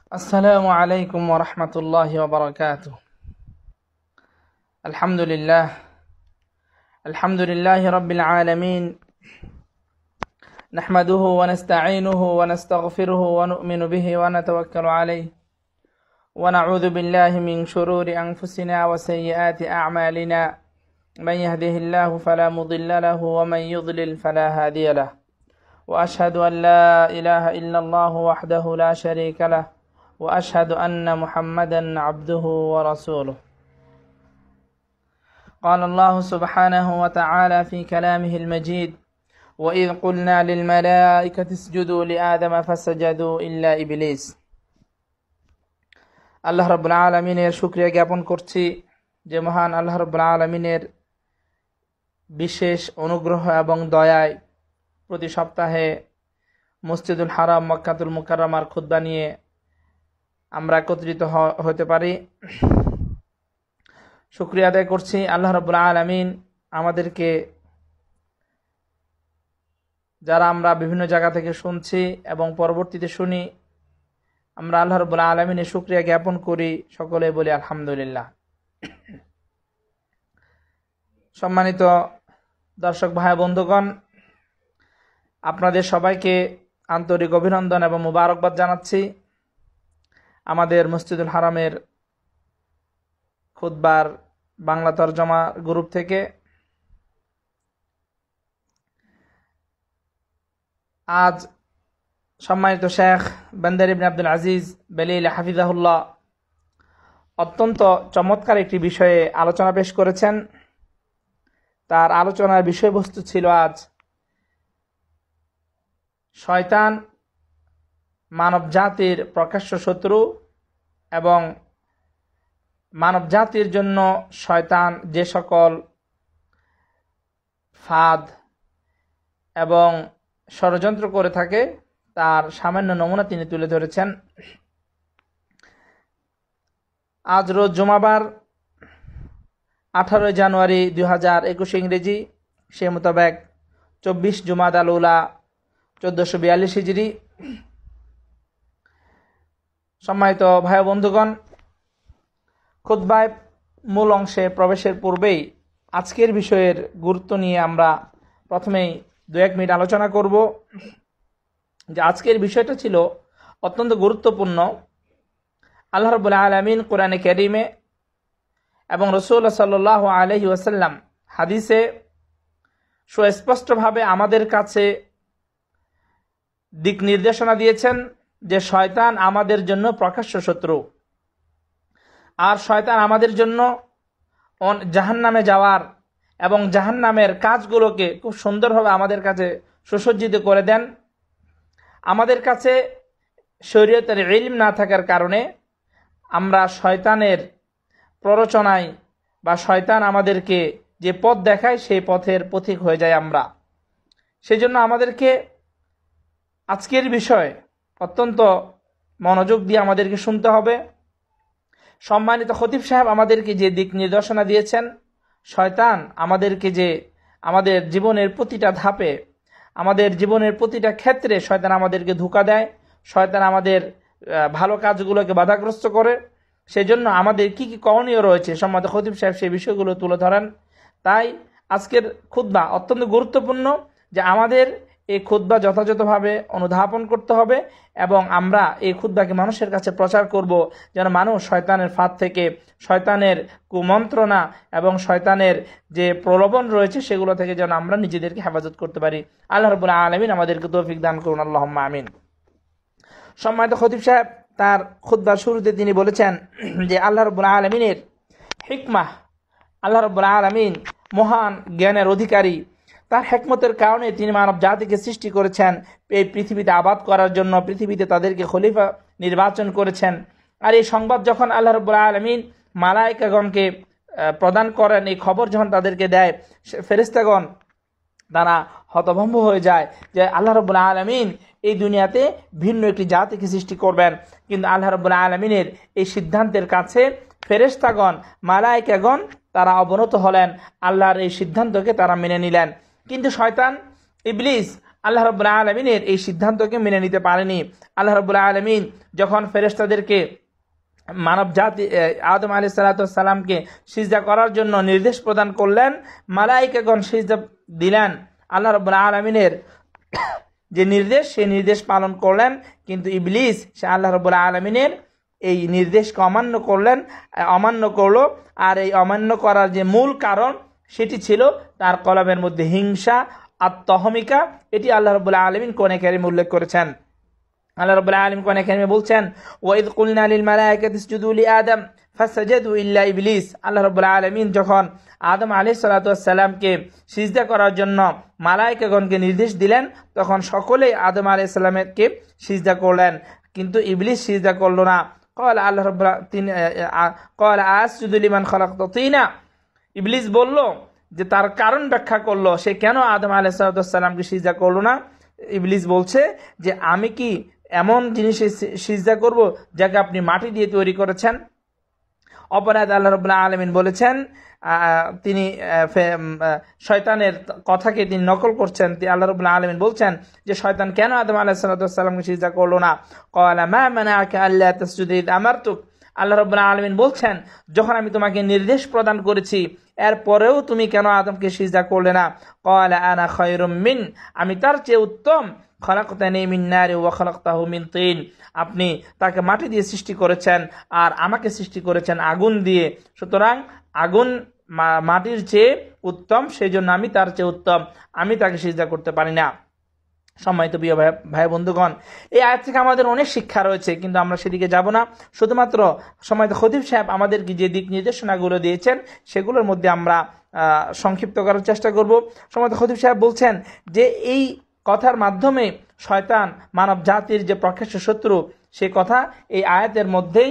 আসসালামু আলাইকুম ওয়া রাহমাতুল্লাহি ওয়া বারাকাতুহু। আলহামদুলিল্লাহি রাব্বিল আলামিন। নাহমাদুহু ওয়া নাস্তাঈনুহু ওয়া নাস্তাগফিরুহু ওয়া নু'মিনু বিহি ওয়া নাতাওয়াক্কালু আলাইহি ওয়া না'উযু বিল্লাহি মিন শুরুরি আনফুসিনা ওয়া সাইয়্যাতি আ'মালিনা। মান ইয়াহদিহিল্লাহু ফালা মুদিল্লা লাহু ওয়া মান ইউদ্লিল ফালা হাদিয়া লাহু। ওয়া আশহাদু আন লা ইলাহা ইল্লাল্লাহু ওয়াহদাহু লা শারীকা লাহু وأشهد أن محمدا عبده ورسوله. قال الله سبحانه وتعالى في كلامه المجيد: وإذ قلنا للملائكة اسجدوا لآدم فسجدوا إلا إبليس. আল্লাহ রাব্বুল আলামিনের শুকরিয়া জ্ঞাপন করছি যে মহান আল্লাহ রাব্বুল আলামিনের বিশেষ অনুগ্রহ এবং দয়ায় প্রতি সপ্তাহে মসজিদুল হারাম মক্কাতুল মুকাররমার খুতবা নিয়ে আমরা একত্রিত হতে পারি। শুকরিয়া আদায় করছি আল্লাহ রাব্বুল আলামিন আমাদেরকে, যারা আমরা বিভিন্ন জায়গা থেকে শুনছি এবং পরবর্তীতে শুনি, আমরা আল্লাহ রাব্বুল আলামিনের শুকরিয়া জ্ঞাপন করি, সকলে বলি আলহামদুলিল্লাহ। সম্মানিত দর্শক ভাই বন্ধুগণ, আপনাদের সবাইকে আন্তরিক অভিনন্দন এবং মুবারকবাদ জানাচ্ছি আমাদের মসজিদুল হারামের খুতবার বাংলা তরজমা গ্রুপ থেকে। আজ সম্মানিত শেখ বান্দার ইবনে আব্দুল আজিজ বেলিল হাফিজাহুল্লাহ অত্যন্ত চমৎকার একটি বিষয়ে আলোচনা পেশ করেছেন। তার আলোচনার বিষয়বস্তু ছিল আজ শয়তান মানব জাতির প্রকাশ্য শত্রু এবং মানব জাতির জন্য শয়তান যে সকল ফাঁদ এবং ষড়যন্ত্র করে থাকে তার সামান্য নমুনা তিনি তুলে ধরেছেন। আজ রোজ জুমাবার 18 জানুয়ারি 2021 ইংরেজি, সে মোতাবেক 24 জুমাদাল উলা 1442 হিজরি। সম্মানিত ভাই বন্ধুগণ, খুতবায় মূল অংশে প্রবেশের পূর্বেই আজকের বিষয়ের গুরুত্ব নিয়ে আমরা প্রথমেই 2-1 মিনিট আলোচনা করব। যে আজকের বিষয়টা ছিল অত্যন্ত গুরুত্বপূর্ণ। আল্লাহ রাব্বুল আলামিন কোরআনে কারীমে এবং রাসূলুল্লাহ সাল্লাল্লাহু আলাইহি ওয়াসাল্লাম হাদিসে সুস্পষ্টভাবে আমাদের কাছে দিক নির্দেশনা দিয়েছেন যে শয়তান আমাদের জন্য প্রকাশ্য শত্রু, আর শয়তান আমাদের জন্য জাহান্নামে যাওয়ার এবং জাহান্নামের কাজগুলোকে খুব সুন্দরভাবে আমাদের কাছে সুসজ্জিত করে দেন। আমাদের কাছে শরীয়তের ইলম না থাকার কারণে আমরা শয়তানের প্ররোচনায় বা শয়তান আমাদেরকে যে পথ দেখায় সেই পথের পথিক হয়ে যায় আমরা। সেজন্য আমাদেরকে আজকের বিষয় অত্যন্ত মনোযোগ দিয়ে আমাদেরকে শুনতে হবে। সম্মানিত খতিব সাহেব আমাদেরকে যে দিক নির্দেশনা দিয়েছেন, শয়তান আমাদেরকে যে আমাদের জীবনের প্রতিটা ধাপে, আমাদের জীবনের প্রতিটা ক্ষেত্রে শয়তান আমাদেরকে ধোঁকা দেয়, শয়তান আমাদের ভালো কাজগুলোকে বাধাগ্রস্ত করে। সেজন্য আমাদের কি কি করণীয় রয়েছে সম্মানিত খতিব সাহেব সেই বিষয়গুলো তুলে ধরেন। তাই আজকের খুতবা অত্যন্ত গুরুত্বপূর্ণ যে আমাদের এই খুতবা যথাযথভাবে অনুধাবন করতে হবে এবং আমরা এই খুতবাকে মানুষের কাছে প্রচার করব, যেন মানুষ শয়তানের ফাঁদ থেকে, শয়তানের কুমন্ত্রণা এবং শয়তানের যে প্রলোভন রয়েছে সেগুলো থেকে যেন আমরা নিজেদেরকে হেফাজত করতে পারি। আল্লাহ রাব্বুল আলামিন আমাদেরকে তৌফিক দান করুন, আল্লাহুম্মা আমিন। সম্মানিত খতিব সাহেব তার খুতবার শুরুতে তিনি বলেছেন যে আল্লাহ রাব্বুল আলামিনের হিকমাহ, আল্লাহ রাব্বুল আলামিন মহান জ্ঞানের অধিকারী, তার হিকমতের কারণে তিনি মানব জাতিকে সৃষ্টি করেছেন এই পৃথিবীতে আবাদ করার জন্য, পৃথিবীতে তাদেরকে খলিফা নির্বাচন করেছেন। আর এই সংবাদ যখন আল্লাহ রাব্বুল আলামিন মালায়েকাগণকে প্রদান করেন, এই খবর যখন তাদেরকে দেয়, ফেরেশতাগণ তারা হতভম্ব হয়ে যায় যে আল্লাহ রাব্বুল আলামিন এই দুনিয়াতে ভিন্ন একটি জাতিকে সৃষ্টি করবেন। কিন্তু আল্লাহ রাব্বুল আলামিনের এই সিদ্ধান্তের কাছে ফেরেশতাগণ, মালায়েকাগণ তারা অবনত হলেন, আল্লাহর এই সিদ্ধান্তকে তারা মেনে নিলেন। কিন্তু শয়তান ইবলিস আল্লাহ রাব্বুল আলামিনের এই সিদ্ধান্তকে মেনে নিতে পারেনি। আল্লাহ রাব্বুল আলামিন যখন ফেরেশতাদেরকে মানব জাতি আদম আলাইহিস সালামকে সিজদা করার জন্য নির্দেশ প্রদান করলেন, মালায়েকাগণ সিজদা দিলেন। আল্লাহ রাব্বুল আলামিনের যে নির্দেশ, সেই নির্দেশ পালন করলেন, কিন্তু ইবলিস সে আল্লাহ রাব্বুল আলামিনের এই নির্দেশকে অমান্য করলো। আর এই অমান্য করার যে মূল কারণ সেটি ছিল তার কলবের মধ্যে হিংসা, আত্মহমিকা। এটি আল্লাহ রাব্বুল আলামিন কোরআনে কারীমে উল্লেখ করেছেন। আল্লাহ রাব্বুল আলামিন কোরআনে কারীমে বলছেন, ওয়াইদ কুলনা লিল মালায়েকাতি ইসজুদু লি আদম ফাসাজাদু ইল্লা ইবলিস। আল্লাহ রাব্বুল আলামিন যখন আদম আলাইহিস সালামকে সিজদা করার জন্য মালায়েকাগণকে নির্দেশ দিলেন, তখন সকলেই আদম আলাইহিস সালামকে সিজদা করলেন, কিন্তু ইবলিস সিজদা করলো না। আল্লাহ রাব্বুল আসজুদু লিমান খালাকতু তিনা। ইবলিস বলল যে তার কারণ ব্যাখ্যা করলো সে কেন আদম আলাইহিস সালামকে সিজদা করলো না। ইবলিস বলছে যে আমি কি এমন জিনিসে সিজদা করব যাকে আপনি মাটি দিয়ে তৈরি করেছেন। অপরাধ আল্লাহ রাব্বুল আলামিন বলেছেন, তিনি শয়তানের কথাকে তিনি নকল করছেন। আল্লাহ রাব্বুল আলামিন বলছেন যে শয়তান কেন আদম আলাইহিস সালামকে সিজদা করলো না। ক্বালা মা মানাআকা আল্লা তাসজুদা ইয আমারতুক। আল্লাহ রাব্বুল আলামিন বলছেন, যখন আমি তোমাকে নির্দেশ প্রদান করেছি এরপরেও তুমি কেন আদমকে সিজদা করলে না। ক্বালা আনা খায়রুম মিন, আমি তার চেয়ে উত্তম। খালাকতানি মিন নারি ওয়া খালাকতাহু মিন তিন, আপনি তাকে মাটি দিয়ে সৃষ্টি করেছেন আর আমাকে সৃষ্টি করেছেন আগুন দিয়ে, সুতরাং আগুন মাটির চেয়ে উত্তম, সেই জন্য আমি তার চেয়ে উত্তম, আমি তাকে সিজদা করতে পারি না। সম্মানিত প্রিয় ভাই বন্ধুগণ, এই আয়াত থেকে আমাদের অনেক শিক্ষা রয়েছে, কিন্তু আমরা সেদিকে যাব না। শুধুমাত্র সম্মানিত খতিব সাহেব আমাদেরকে যে দিক নির্দেশনাগুলো দিয়েছেন সেগুলোর মধ্যে আমরা সংক্ষিপ্ত করার চেষ্টা করব। সম্মানিত খতিব সাহেব বলছেন যে এই কথার মাধ্যমে শয়তান মানব জাতির যে প্রকাশ্য শত্রু, সে কথা এই আয়াতের মধ্যেই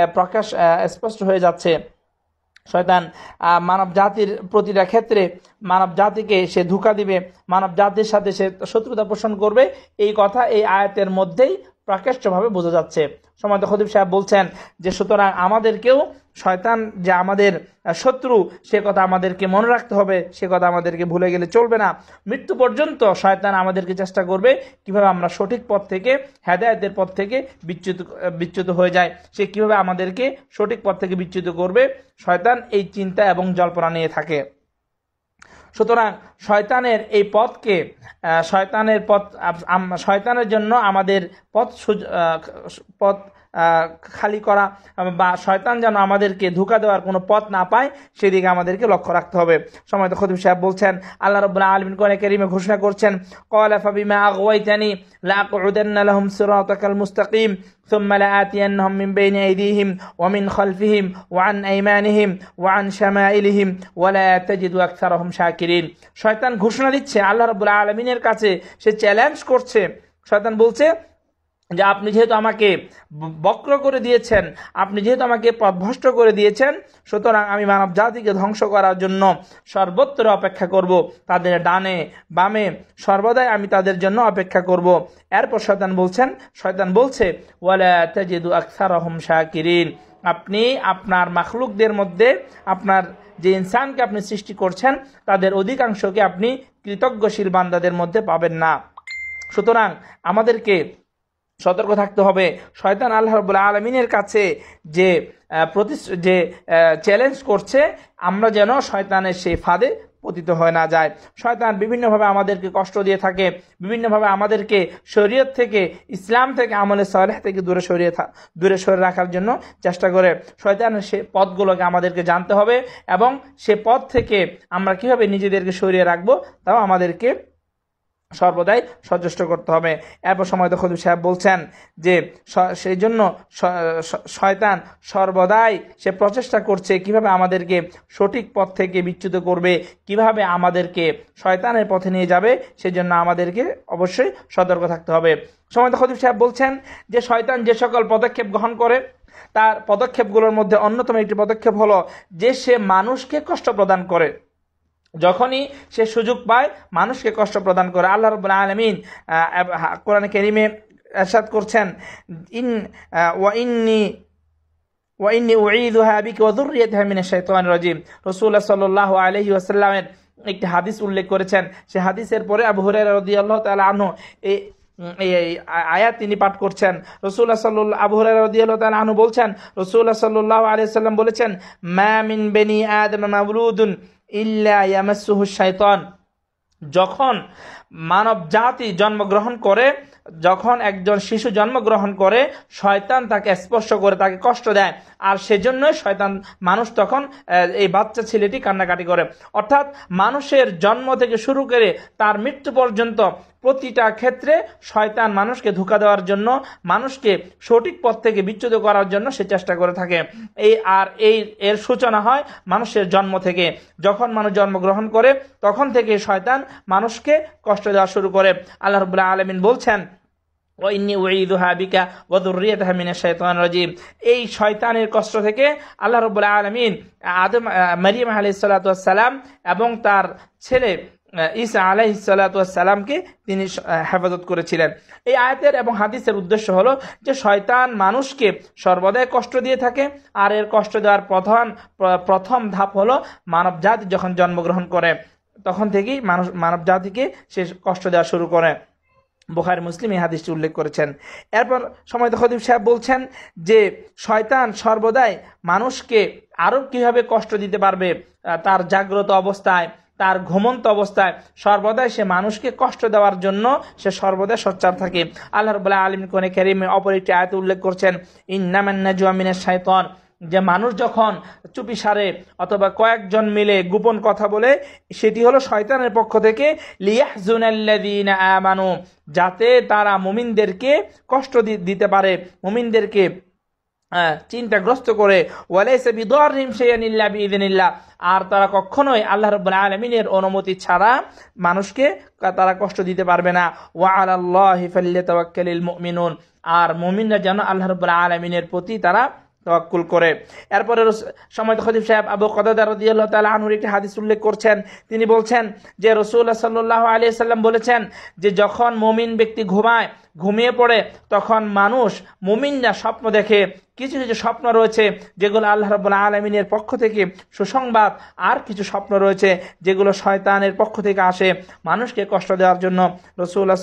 স্পষ্ট হয়ে যাচ্ছে। শয়তান মানব জাতির প্রতিটা ক্ষেত্রে মানব জাতিকে সে ধোঁকা দিবে, মানব জাতির সাথে সে শত্রুতা পোষণ করবে, এই কথা এই আয়াতের মধ্যেই প্রকাশ্যভাবে বোঝা যাচ্ছে। সম্মানিত খতিব সাহেব বলছেন যে সুতরাং আমাদেরকেও শয়তান যে আমাদের শত্রু সে কথা আমাদেরকে মনে রাখতে হবে, সে কথা আমাদেরকে ভুলে গেলে চলবে না। মৃত্যু পর্যন্ত শয়তান আমাদেরকে চেষ্টা করবে কিভাবে আমরা সঠিক পথ থেকে, হেদায়েতের পথ থেকে বিচ্যুত হয়ে যায়, সে কিভাবে আমাদেরকে সঠিক পথ থেকে বিচ্যুত করবে, শয়তান এই চিন্তা এবং জল্পনা নিয়ে থাকে। সুতরাং শয়তানের এই পথকে শয়তানের জন্য আমাদের পথ খালি করা বা শয়তান যেন আমাদেরকে ধোঁকা দেওয়ার কোনো পথ না পায় সেদিকে আমাদেরকে লক্ষ্য রাখতে হবে। সম্মানিত খতিব সাহেব বলছেন, আল্লাহ রাব্বুল আলামিন কোরআনে কারীমে ঘোষণা করছেন, ক্বালা ফাবিমা আগওয়াইতানি লাআকউদান্না লাহুম সিরাতাকাল মুস্তাকিম সুম্মা লাআতিয়ান্নাহুম মিন বাইনি আইদিহিম ওয়া মিন খালফিহিম ওয়া আন আইমানিহিম ওয়া আন শামাইলিহিম ওয়া লা তাজিদু আকসারাহুম শাকিরিন। শয়তান ঘোষণা দিচ্ছে আল্লাহ রাব্বুল আলামিনের কাছে, সে চ্যালেঞ্জ করছে। শয়তান বলছে যে আপনি যেহেতু আমাকে বক্র করে দিয়েছেন, আপনি যেহেতু আমাকে পথভ্রষ্ট করে দিয়েছেন, সুতরাং আমি মানব জাতিকে ধ্বংস করার জন্য সর্বত্র অপেক্ষা করব, তাদের ডানে বামে সর্বদাই আমি তাদের জন্য অপেক্ষা করব। এরপর শয়তান বলছে ওয়ালা তাজিদু আকসারাহুম শাকিরিন, আপনি আপনার মাখলুকদের মধ্যে আপনার যে ইনসানকে আপনি সৃষ্টি করছেন তাদের অধিকাংশকে আপনি কৃতজ্ঞশীল বান্দাদের মধ্যে পাবেন না। সুতরাং আমাদেরকে সতর্ক থাকতে হবে। শয়তান আল্লাহ রাব্বুল আলামিনের কাছে যে চ্যালেঞ্জ করছে, আমরা যেন শয়তানের সেই ফাঁদে পতিত হয়ে না যায়। শয়তান বিভিন্নভাবে আমাদেরকে কষ্ট দিয়ে থাকে, বিভিন্নভাবে আমাদেরকে শরীয়ত থেকে, ইসলাম থেকে, আমলে সালেহ থেকে দূরে সরে রাখার জন্য চেষ্টা করে। শয়তানের সে পথগুলোকে আমাদেরকে জানতে হবে এবং সে পথ থেকে আমরা কিভাবে নিজেদেরকে সরিয়ে রাখবো তাও আমাদেরকে সর্বদাই সচেষ্ট করতে হবে। এরপর সম্মানিত খতিব সাহেব বলছেন যে সেই জন্য শয়তান সর্বদাই সে প্রচেষ্টা করছে কিভাবে আমাদেরকে সঠিক পথ থেকে বিচ্যুত করবে, কিভাবে আমাদেরকে শয়তানের পথে নিয়ে যাবে, সেজন্য আমাদেরকে অবশ্যই সতর্ক থাকতে হবে। সম্মানিত খতিব সাহেব বলছেন যে শয়তান যে সকল পদক্ষেপ গ্রহণ করে তার পদক্ষেপগুলোর মধ্যে অন্যতম একটি পদক্ষেপ হলো যে সে মানুষকে কষ্ট প্রদান করে। যখনই সে সুযোগ পায় মানুষকে কষ্ট প্রদান করে। আল্লাহ রাব্বুল আলামিন কোরআনে কারীমে ইরশাদ করছেন, ওয়া ইন্নী উঈযুহা বিকা ওয়া যুররিয়াতাহা মিনাশ শাইতানির রাজীম। রাসূলুল্লাহ সাল্লাল্লাহু আলাইহি ওয়াসাল্লামের একটি হাদিস উল্লেখ করেছেন। সে হাদিসের পরে আবু হুরায়রা রাদিয়াল্লাহু তাআলা আনহু এই আয়াত তিনি পাঠ করছেন। আবু হুরায়রা রাদিয়াল্লাহু তাআলা আনহু বলছেন, রাসূলুল্লাহ সাল্লাল্লাহু আলাইহি ওয়াসাল্লাম বলেছেন, মা মিন বনি আদম মাওলুদুন ইল্লা ইয়ামাসসুহু শাইতান। যখন মানব জাতি জন্মগ্রহণ করে, যখন একজন শিশু জন্মগ্রহণ করে, শয়তান তাকে স্পর্শ করে, তাকে কষ্ট দেয়, আর সেজন্যই শয়তান মানুষ তখন এই বাচ্চা ছেলেটি কান্নাকাটি করে। অর্থাৎ মানুষের জন্ম থেকে শুরু করে তার মৃত্যু পর্যন্ত প্রতিটা ক্ষেত্রে শয়তান মানুষকে ধোঁকা দেওয়ার জন্য, মানুষকে সঠিক পথ থেকে বিচ্যুত করার জন্য সে চেষ্টা করে থাকে। এর সূচনা হয় মানুষের জন্ম থেকে। যখন মানুষ জন্মগ্রহণ করে তখন থেকে শয়তান মানুষকে কষ্ট দেওয়া শুরু করে। আল্লাহ রাব্বুল আলামিন বলছেন, এই শয়তানের কষ্ট থেকে আল্লাহ রাব্বুল আলামিন মারিয়াম আলাইহিস সালাতু ওয়াস সালাম এবং তার ছেলে ঈসা আলাইহিস সালাতু ওয়াস সালামকে তিনি হেফাজত করেছিলেন। এই আয়াতের এবং হাদিসের উদ্দেশ্য হলো যে শয়তান মানুষকে সর্বদাই কষ্ট দিয়ে থাকে, আর এর কষ্ট দেওয়ার প্রথম ধাপ হলো মানব জাতি যখন জন্মগ্রহণ করে তখন থেকেই মানব জাতিকে সে কষ্ট দেওয়া শুরু করে। বুখারী মুসলিম এই হাদিসটি উল্লেখ করেছেন। এরপর সম্মানিত খতিব সাহেব বলছেন যে শয়তান সর্বদাই মানুষকে আরো কিভাবে কষ্ট দিতে পারবে, তার জাগ্রত অবস্থায়, তার ঘুমন্ত অবস্থায় সর্বদাই সে মানুষকে কষ্ট দেওয়ার জন্য সে সর্বদা সোচ্চার থাকে। আল্লাহ রাব্বুল আলামিন কোরআনে কারীমে অপর একটি আয়াতে উল্লেখ করছেন, ইন্নামান নাজওয়া মিনাশ শাইতান, যে মানুষ যখন চুপিসারে অথবা কয়েকজন মিলে গোপন কথা বলে, সেটি হলো শয়তানের পক্ষ থেকে, লিয়াহজুনাল্লাযীনা আমানু, যাতে তারা মুমিনদেরকে কষ্ট দিতে পারে, মুমিনদেরকে চিন্তাগ্রস্ত করে, ওয়ালাইসা বিদারহিম শাইআন ইল্লা বিইযনিল্লাহ, আর তারা কখনোই আল্লাহ রাব্বুল আলামিনের অনুমতি ছাড়া মানুষকে তারা কষ্ট দিতে পারবে না। ওয়া আলাল্লাহি ফাল্যাতাওয়াক্কালিল মুমিনুন, আর মুমিনরা যেন আল্লাহ রাব্বুল আলামিনের প্রতি তারা তাওয়াক্কুল করে। এরপরে সম্মানিত খতিব সাহেব আবু কতাদা রাদিয়াল্লাহু তাআলা আনহুর একটি হাদিস উল্লেখ করছেন। তিনি বলছেন যে রাসূলুল্লাহ সাল্লাল্লাহু আলাইহি সাল্লাম বলেছেন যে যখন মুমিন ব্যক্তি ঘুমিয়ে পড়ে তখন মুমিনরা স্বপ্ন দেখে। কিছু কিছু স্বপ্ন রয়েছে যেগুলো আল্লাহ রাব্বুল আলামিনের পক্ষ থেকে সুসংবাদ, আর কিছু স্বপ্ন রয়েছে যেগুলো শয়তানের পক্ষ থেকে আসে মানুষকে কষ্ট দেওয়ার জন্য। রাসূলুল্লাহ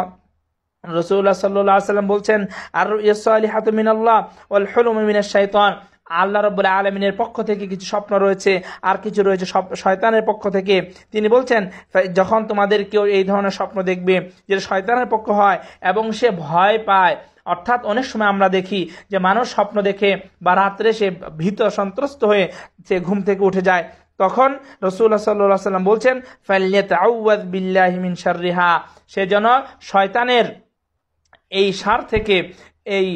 সাল্লাল্লাহু আলাইহি সাল্লাম বলছেন, আর রুইয়া সালিহাতু মিনাল্লাহ ওয়াল হুলুমু মিনাশ শাইতান, আল্লাহ রাব্বুল আলামিনের পক্ষ থেকে কিছু স্বপ্ন রয়েছে আর কিছু রয়েছে শয়তানের পক্ষ থেকে। তিনি বলছেন, যখন তোমাদের কেউ এই ধরনের স্বপ্ন দেখবে যেটা শয়তানের পক্ষ হয় এবং সে ভয় পায়, অর্থাৎ অনেক সময় আমরা দেখি যে মানুষ স্বপ্ন দেখে বা রাত্রে সে ভীত সন্ত্রস্ত হয়ে সে ঘুম থেকে উঠে যায়, তখন রাসূলুল্লাহ সাল্লাল্লাহু আলাইহি ওয়াসাল্লাম বলছেন, ফালইয়াতাআউযায বিল্লাহি মিন শাররিহা, সে যেন শয়তানের এই সার থেকে, এই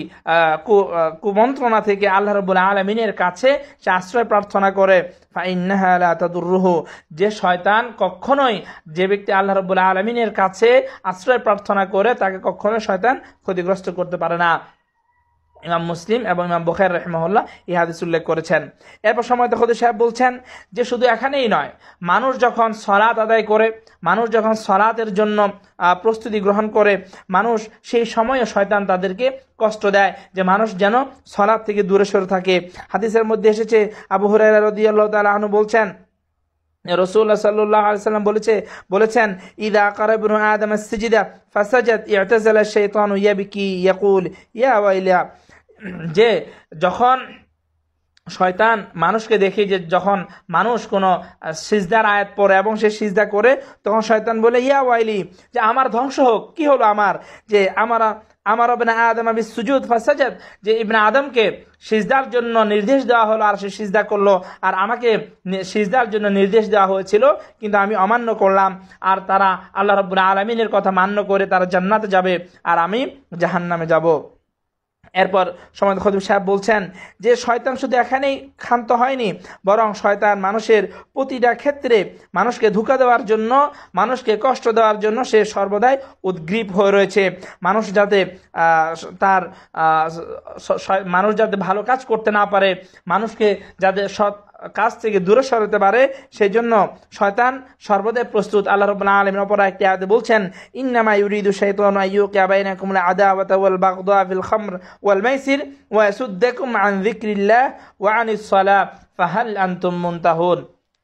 কুমন্ত্রণা থেকে আল্লাহ রাব্বুল আলামিনের কাছে সে আশ্রয় প্রার্থনা করে। ফাইন্নাহা লা তাদুররুহু, যে শয়তান কখনোই, যে ব্যক্তি আল্লাহ রাব্বুল আলামিনের কাছে আশ্রয় প্রার্থনা করে তাকে কখনোই শয়তান ক্ষতিগ্রস্ত করতে পারে না। ইমাম মুসলিম এবং ইমাম বুখারী রাহিমাহুল্লাহ এই হাদিস উল্লেখ করেছেন। এরপর সম্মানিত খতিব সাহেব বলছেন যে শুধু এখানেই নয়, মানুষ যখন সালাত আদায় করে, মানুষ যখন সালাতের জন্য প্রস্তুতি গ্রহণ করে, মানুষ সেই সময়ে শয়তান তাদেরকে কষ্ট দেয় যে মানুষ যেন সালাত থেকে দূরে সরে থাকে। হাদিসের মধ্যে এসেছে, আবু হুরায়রা রাদিয়াল্লাহু তাআলা আনহু বলছেন, রাসূলুল্লাহ সাল্লাল্লাহু আলাইহি সাল্লাম বলেছেন, ইযা কারা ইবনু আদম আস-সিজদা ফাসাজাদ ই'তাযালা আশ-শাইতানু ইয়াবকি ইয়াকুল ইয়া ওয়াইলা, যে যখন শয়তান মানুষকে দেখে যে যখন মানুষ কোনো সিজদার আয়াত পড়ে এবং সে সিজদা করে, তখন শয়তান বলে, ইয়া ওয়াইলি, যে আমার ধ্বংস হোক, কি হলো আমার, যে আমার ইবনে আদম বিসসুজুদ ফাসাজাদ, যে ইবনে আদমকে সিজদার জন্য নির্দেশ দেওয়া হলো আর সে সিজদা করলো, আর আমাকে সিজদার জন্য নির্দেশ দেওয়া হয়েছিল কিন্তু আমি অমান্য করলাম, আর তারা আল্লাহ রাব্বুল আলামিনের কথা মান্য করে তারা জান্নাতে যাবে আর আমি জাহান্নামে যাব। এরপর সম্মানিত খতিব সাহেব বলছেন যে শয়তান শুধু এখানেই ক্ষান্ত হয়নি, বরং শয়তান মানুষের প্রতিটা ক্ষেত্রে মানুষকে ধোঁকা দেওয়ার জন্য, মানুষকে কষ্ট দেওয়ার জন্য সে সর্বদাই উদ্গ্রীব হয়ে রয়েছে। মানুষ যাতে ভালো কাজ করতে না পারে, মানুষকে যাতে সৎ কাজ থেকে দূরে সরাতে পারে, সেই জন্য শয়তান সর্বদাই প্রস্তুত। আল্লাহ রাব্বুল আলামিন অপর একটি আয়াতে বলছেন, ইন্নামা ইউরিদু শাইতানু আইয়ুকিয়া বাইনাকুমুল আদাওয়াতা ওয়াল বাগদা ফিল খামর ওয়াল মাইসির ওয়া ইয়াসুদ্দাকুম আন যিকরিল্লাহ ওয়া আনিস সালাহ ফাহাল আনতুম মুনতাহুন।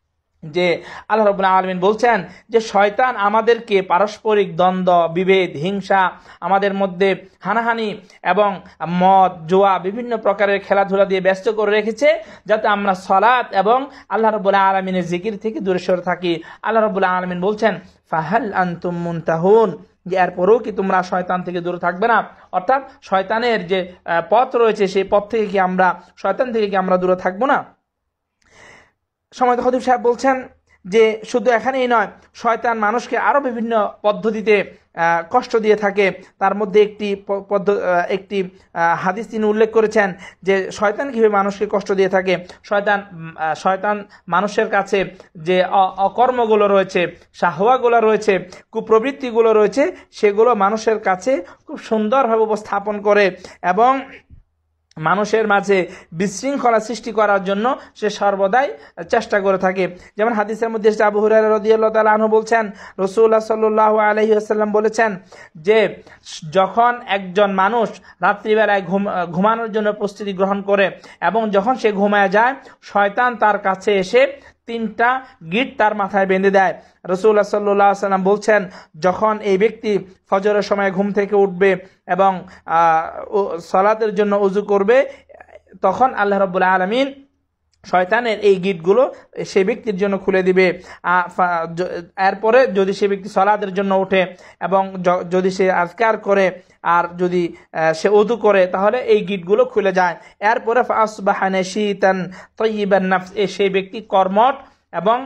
যে আল্লাহ রাব্বুল আলামিন বলছেন যে শয়তান আমাদেরকে পারস্পরিক দ্বন্দ্ব, বিভেদ, হিংসা, আমাদের মধ্যে হানাহানি এবং মদ, জুয়া, বিভিন্ন প্রকারের খেলাধুলা দিয়ে ব্যস্ত করে রেখেছে, যাতে আমরা সালাত এবং আল্লাহ রাব্বুল আলামিনের জিকির থেকে দূরে সরে থাকি। আল্লাহ রাব্বুল আলামিন বলছেন ফাহাল আনতুম মুনতাহুন, যে এরপরেও কি তোমরা শয়তান থেকে দূরে থাকবে না? অর্থাৎ শয়তানের যে পথ রয়েছে সেই পথ থেকে কি আমরা, শয়তান থেকে কি আমরা দূরে থাকবো না? সম্মানিত খতিব সাহেব বলছেন যে শুধু এখানেই নয়, শয়তান মানুষকে আরো বিভিন্ন পদ্ধতিতে কষ্ট দিয়ে থাকে। তার মধ্যে একটি হাদিস তিনি উল্লেখ করেছেন যে শয়তান কিভাবে মানুষকে কষ্ট দিয়ে থাকে। শয়তান মানুষের কাছে যে অকর্মগুলো রয়েছে, শাহওয়াগুলো রয়েছে, কুপ্রবৃত্তিগুলো রয়েছে, সেগুলো মানুষের কাছে খুব সুন্দরভাবে উপস্থাপন করে এবং মানুষের মাঝে বিশৃঙ্খলা সৃষ্টি করার জন্য সে সর্বদাই চেষ্টা করে থাকে। যেমন হাদিসের মধ্যে আবু হুরায়রা রাদিয়াল্লাহু তাআলা আনহু বলছেন, রাসূলুল্লাহ সাল্লাল্লাহু আলাইহি ওয়াসাল্লাম বলেছেন যে যখন একজন মানুষ রাত্রিবেলায় ঘুমানোর জন্য প্রস্তুতি গ্রহণ করে এবং যখন সে ঘুমায় যায়, শয়তান তার কাছে এসে 3টা গিট তার মাথায় বেঁধে দেয়। রাসূলুল্লাহ সাল্লাল্লাহু আলাইহি ওয়াসাল্লাম বলছেন, যখন এই ব্যক্তি ফজরের সময় ঘুম থেকে উঠবে এবং সালাতের জন্য ওযু করবে, তখন আল্লাহ রাব্বুল আলামিন শয়তানের এই গিটগুলো সেই ব্যক্তির জন্য খুলে দিবে। এরপরে যদি সে ব্যক্তি সালাতের জন্য ওঠে এবং যদি সে আজকার করে আর যদি সে ওযু করে, তাহলে এই গিটগুলো খুলে যায়। এরপরে ফাসবাহা নাশীতান তাইয়িবান নাফস, সেই ব্যক্তি কর্মঠ এবং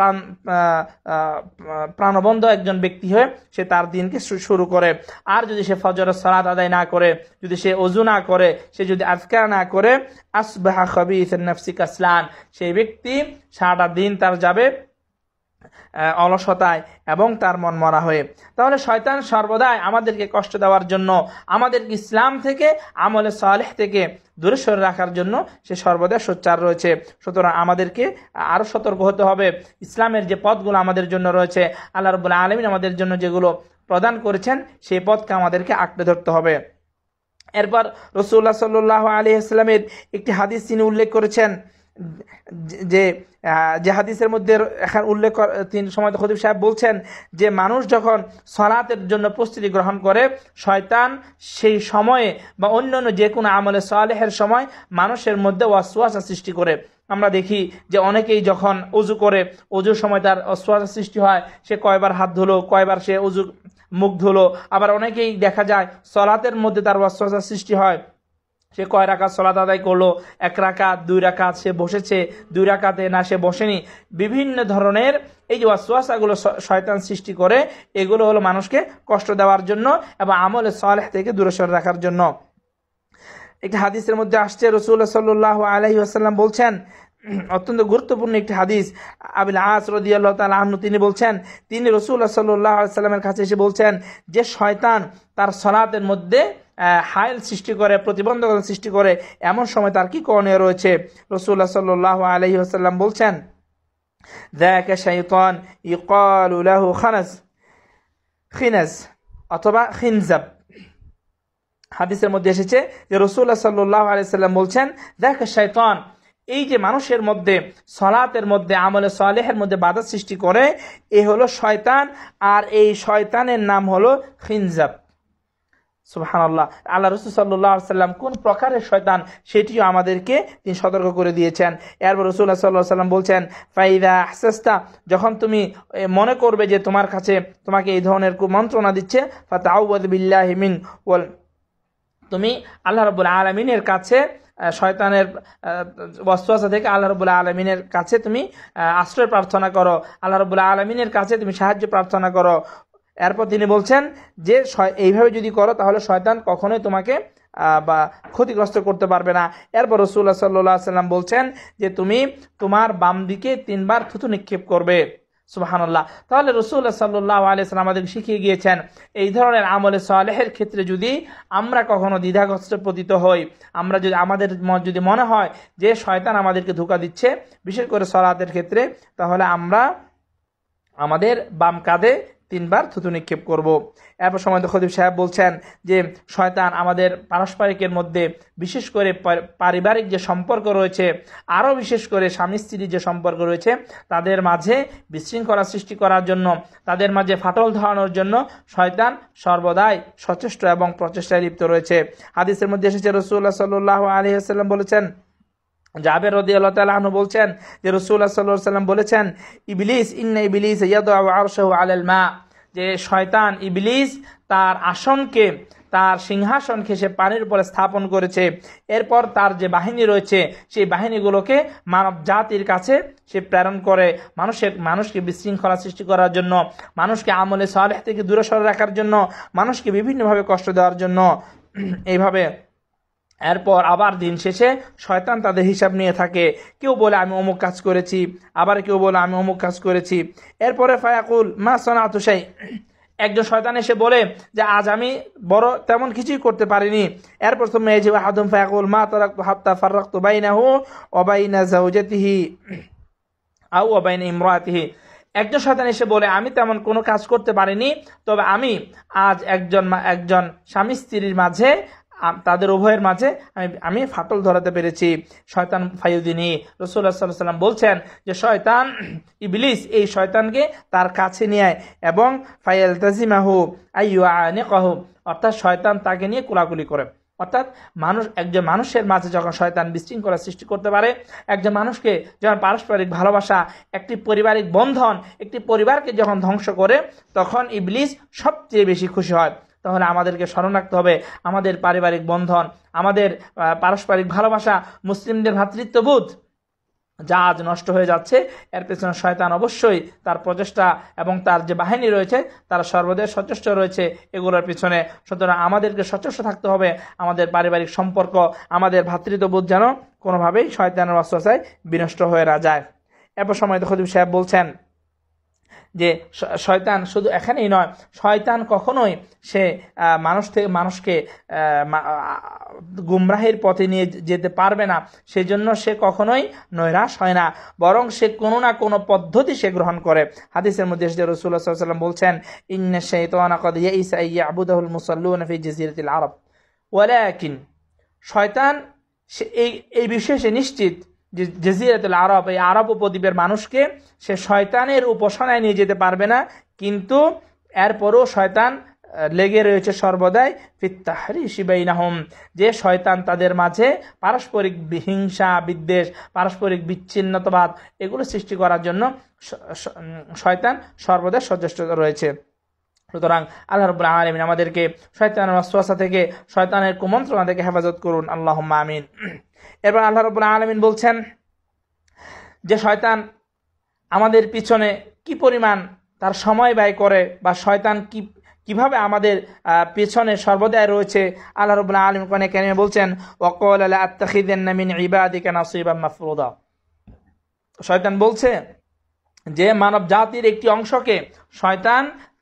প্রাণবন্ধ একজন ব্যক্তি হয়ে সে তার দিনকে শুরু করে। আর যদি সে ফজরের সালাত আদায় না করে, যদি সে ওযু না করে, সে যদি আজকার না করে, আসবাহা খাবিসান নাফসি কাসলান, সেই ব্যক্তি সারাটা দিন তার যাবে অলসতায় এবং তার মন মরা হয়ে। তাহলে শয়তান সর্বদাই আমাদেরকে কষ্ট দেওয়ার জন্য, আমাদেরকে ইসলাম থেকে, আমলে সালেহ থেকে দূরে সরে রাখার জন্য সে সর্বদা সোচ্চার রয়েছে। সুতরাং আমাদেরকে আরো সতর্ক হতে হবে। ইসলামের যে পথগুলো আমাদের জন্য রয়েছে, আল্লাহ রাব্বুল আলামিন আমাদের জন্য যেগুলো প্রদান করেছেন, সেই পথকে আমাদেরকে আঁকড়ে ধরতে হবে। এরপর রাসূলুল্লাহ সাল্লাল্লাহু আলাইহি ওয়াসাল্লামের একটি হাদিস তিনি উল্লেখ করেছেন, যে হাদিসের মধ্যে এখন উল্লেখ তিনি সম্মানিত খতিব সাহেব বলছেন যে মানুষ যখন সালাতের জন্য প্রস্তুতি গ্রহণ করে, শয়তান সেই সময়ে বা অন্যান্য যে কোনো আমলে সালেহের সময় মানুষের মধ্যে ওয়াসওয়াসা সৃষ্টি করে। আমরা দেখি যে অনেকেই যখন ওযু করে, ওযুর সময় তার ওয়াসওয়াসা সৃষ্টি হয়, সে কয়বার হাত ধুলো, কয়বার সে ওযু মুখ ধুলো। আবার অনেকেই দেখা যায় সালাতের মধ্যে তার ওয়াসওয়াসা সৃষ্টি হয়, সে কয় রাকাত সালাত আদায় করলো, 1 রাকাত, 2 রাকাত সে বসেছে, 2 রাকাতে না সে বসেনি। বিভিন্ন ধরনের এই যে ওয়াসওয়াসাগুলো শয়তান সৃষ্টি করে, এগুলো হলো মানুষকে কষ্ট দেওয়ার জন্য এবং আমলে সালেহ থেকে দূরে সরে রাখার জন্য। একটি হাদিসের মধ্যে আসছে, রাসূলুল্লাহ সাল্লাল্লাহু আলাইহি ওয়াসাল্লাম বলছেন, অত্যন্ত গুরুত্বপূর্ণ একটি হাদিস, আবিল আস রাদিয়াল্লাহু তাআলা আনহু তিনি বলছেন, তিনি রাসূলুল্লাহ সাল্লাল্লাহু আলাইহি ওয়াসাল্লামের কাছে এসে বলছেন যে শয়তান তার সালাতের মধ্যে হাইল সৃষ্টি করে, প্রতিবন্ধকতা সৃষ্টি করে, এমন সময় তার কি করণীয় রয়েছে? রাসূলুল্লাহ সাল্লাল্লাহু আলাইহি ওয়াসাল্লাম বলছেন, যাকা শাইতান ইকালু লাহু খিনাজ অথবা খিনজাব। হাদিসের মধ্যে এসেছে যে রাসূলুল্লাহ সাল্লাল্লাহু আলাইহি ওয়াসাল্লাম বলছেন, যাকা শাইতান, এই যে মানুষের মধ্যে সালাতের মধ্যে, আমলে সালেহের মধ্যে বাধা সৃষ্টি করে, এ হলো শয়তান, আর এই শয়তানের নাম হলো খিনজাব। সুবহানাল্লাহ। আল্লাহ রাসূল সাল্লাল্লাহু আলাইহি ওয়াসাল্লাম কোন প্রকারের শয়তান সেটিও আমাদেরকে তিনি সতর্ক করে দিয়েছেন। এরপর রাসূলুল্লাহ সাল্লাল্লাহু আলাইহি ওয়াসাল্লাম বলছেন, ফাইদা আহসাস্তা, যখন তুমি মনে করবে যে তোমার কাছে তোমাকে এই ধরনের কুমন্ত্রণা দিচ্ছে, ফাতাউযু বিল্লাহি মিন ওয়াল, তুমি আল্লাহ রাব্বুল আলামিনের কাছে শয়তানের ওয়াসওয়াসা থেকে আল্লাহ রাব্বুল আলামিনের কাছে তুমি আশ্রয় প্রার্থনা করো, আল্লাহ রাব্বুল আলামিনের কাছে তুমি সাহায্য প্রার্থনা করো। এরপর তিনি বলছেন যে এইভাবে যদি করো তাহলে শয়তান কখনোই তোমাকে বা ক্ষতিগ্রস্ত করতে পারবে না। এরপর রাসূলুল্লাহ সাল্লাল্লাহু আলাইহি ওয়াসাল্লাম বলছেন যে তুমি তোমার বাম দিকে 3 বার থুতু নিক্ষেপ করবে। সুবহানাল্লাহ। তাহলে রাসূলুল্লাহ সাল্লাল্লাহু আলাইহি ওয়াসাল্লাম আমাদের শিখিয়ে গিয়েছেন, এই ধরনের আমলে সালেহের ক্ষেত্রে যদি আমরা কখনো দ্বিধাগ্রস্ত পতিত হই, আমরা যদি আমাদের যদি মনে হয় যে শয়তান আমাদেরকে ধোঁকা দিচ্ছে, বিশেষ করে সালাতের ক্ষেত্রে, তাহলে আমরা আমাদের বাম কাঁধে 3 বার থুতু নিক্ষেপ করব। এরপর সময় খতিব সাহেব বলছেন যে শয়তান আমাদের পারস্পরিকের মধ্যে, বিশেষ করে পারিবারিক যে সম্পর্ক রয়েছে, আরও বিশেষ করে স্বামী স্ত্রীর যে সম্পর্ক রয়েছে, তাদের মাঝে বিশৃঙ্খলা সৃষ্টি করার জন্য, তাদের মাঝে ফাটল ধরানোর জন্য শয়তান সর্বদাই সচেষ্ট এবং প্রচেষ্টায় লিপ্ত রয়েছে। হাদিসের মধ্যে এসেছে, রাসূলুল্লাহ সাল্লাল্লাহু আলাইহি ওয়াসাল্লাম বলেছেন, জাবের রাদিয়াল্লাহু তাআলা আনহু বলছেন যে রাসূলুল্লাহ সাল্লাল্লাহু আলাইহি ওয়াসাল্লাম বলেছেন, ইবলিস ইন্না ইবলিস ইয়াদউ আরশাহু আলাল মা, যে শয়তান ইবলিস তার আসনকে, তার সিংহাসনকে সে পানির উপরে স্থাপন করেছে। এরপর তার যে বাহিনী রয়েছে, সেই বাহিনীগুলোকে মানব জাতির কাছে সে প্রেরণ করে মানুষকে বিশৃঙ্খলা সৃষ্টি করার জন্য, মানুষকে আমলে সালেহ থেকে দূরে সরে রাখার জন্য, মানুষকে বিভিন্নভাবে কষ্ট দেওয়ার জন্য। এইভাবে এরপর আবার দিন শেষে শয়তান তাদের হিসাব নিয়ে থাকে। কেউ বলে আমি অমুক কাজ করেছি, আবার কেউ বলে আমি অমুক কাজ করেছি। এরপরে ফায়াকুল মা সানাতু শাই, একজন শয়তান এসে বলে যে আজ আমি বড় তেমন কিছুই করতে পারিনি। এরপর তুমি এই যে আদম ফায়াকুল মা তারাকতু হাত্তা ফাররাকতু বাইনাহু ওয়া বাইনা যাওজাতিহি আও ওয়া বাইনা ইমরাতিহি, একজন শয়তান এসে বলে আমি তেমন কোনো কাজ করতে পারিনি, তবে আমি আজ একজন স্বামী স্ত্রীর মাঝে, তাদের উভয়ের মাঝে আমি ফাটল ধরাতে পেরেছি। শয়তান ফায়ুদিনী, রাসূলুল্লাহ সাল্লাল্লাহু আলাইহি ওয়াসাল্লাম বলছেন যে শয়তান ইবলিস এই শয়তানকে তার কাছে নিয়ে এবং ফায়ালতাজিমাহু আইয়ুআনিকাহু, অর্থাৎ শয়তান তাকে নিয়ে কোলাকুলি করে। অর্থাৎ একজন মানুষের মাঝে যখন শয়তান বিশৃঙ্খলা সৃষ্টি করতে পারে, একজন মানুষকে যখন পারস্পরিক ভালোবাসা, একটি পারিবারিক বন্ধন, একটি পরিবারকে যখন ধ্বংস করে, তখন ইবলিস সবচেয়ে বেশি খুশি হয়। তাহলে আমাদেরকে স্মরণ রাখতে হবে আমাদের পারিবারিক বন্ধন, আমাদের পারস্পরিক ভালোবাসা, মুসলিমদের ভ্রাতৃত্ববোধ যা আজ নষ্ট হয়ে যাচ্ছে, এর পেছনে শয়তান অবশ্যই তার প্রচেষ্টা এবং তার যে বাহিনী রয়েছে তারা সর্বদাই সচেষ্ট রয়েছে এগুলোর পিছনে। সুতরাং আমাদেরকে সচেষ্ট থাকতে হবে আমাদের পারিবারিক সম্পর্ক, আমাদের ভ্রাতৃত্ববোধ যেন কোনোভাবেই শয়তানের ওয়াসওয়াসায় বিনষ্ট হয়ে না যায়। এরপর সময় খতিব সাহেব বলছেন যে শয়তান শুধু এখানেই নয়, শয়তান কখনোই সে মানুষকে গুমরাহির পথে নিয়ে যেতে পারবে না, সেজন্য সে কখনোই নৈরাশ হয় না, বরং সে কোনো না কোনো পদ্ধতি সে গ্রহণ করে। হাদিসের মধ্যে এসেছে, রাসূলুল্লাহ সাল্লাল্লাহু আলাইহি ওয়াসাল্লাম বলছেন, ইন্না শাইতানা ক্বাদ ইয়াইসা ইয়াবুদাহুল মুসাল্লুনা ফি জাজিরাতিল আরব, ওয়ালাকিন, শয়তান এই বিষয়ে সে নিশ্চিত যে জাজিরাতুল আরব, এই আরব উপদ্বীপের মানুষকে সে শয়তানের উপাসনায় নিয়ে যেতে পারবে না, কিন্তু এরপরও শয়তান লেগে রয়েছে সর্বদাই ফিত তাহরিশি বাইনাহুম, যে শয়তান তাদের মাঝে পারস্পরিক হিংসা, বিদ্বেষ, পারস্পরিক বিচ্ছিন্নতাবাদ এগুলো সৃষ্টি করার জন্য শয়তান সর্বদা সচেষ্ট রয়েছে। সুতরাং আল্লাহ রাব্বুল আলামিন আমাদেরকে শয়তানের ওয়াসওয়াসা থেকে, শয়তানের কুমন্ত্রণা থেকে হেফাজত করুন, আল্লাহুম্মা আমিন। এরপর আল্লাহ রাব্বুল আলামিন বলছেন যে শয়তান আমাদের পিছনে কি পরিমাণ তার সময় ব্যয় করে, বা শয়তান কিভাবে আমাদের পেছনে সর্বদাই রয়েছে। আল্লাহ রাব্বুল আলামিন কোরআনে কারিমে বলছেন, ওয়াকালা লা আত্তাখিযান্না মিন ইবাদিকা নাসীবাম মাফরুদা, শয়তান বলছে যে মানব জাতির একটি অংশকে শয়তান